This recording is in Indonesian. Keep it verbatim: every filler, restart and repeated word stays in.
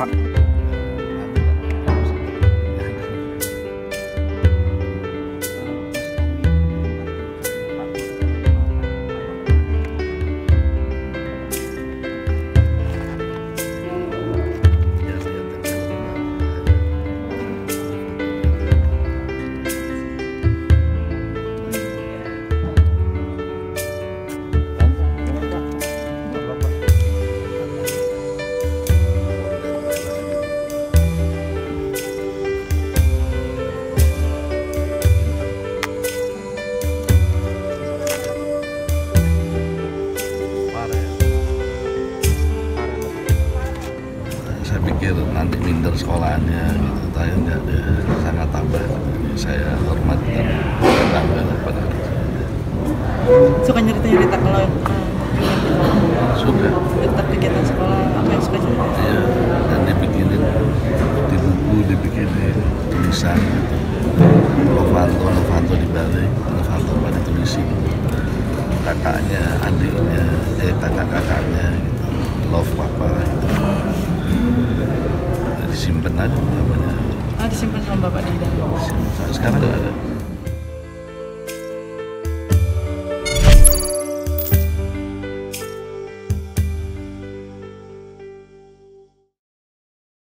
Pak. Saya pikir nanti minder sekolahannya gitu, tapi enggak, dia sangat tambah. Saya hormat dan bangga pada Suka nyerita-nyerita kalau uh, suka tetap kegiatan sekolah, apa yang suka cerita? ya, dan dibikinin di buku, dibikinin tulisan gitu. Novanto, Novanto dibalik, Novanto pada tulisin kakaknya, adiknya, eh kakak-kakaknya gitu, love papa gitu. Disimpan aja namanya. Ah, disimpan sama bapak di dalam. Sekarang nggak ada.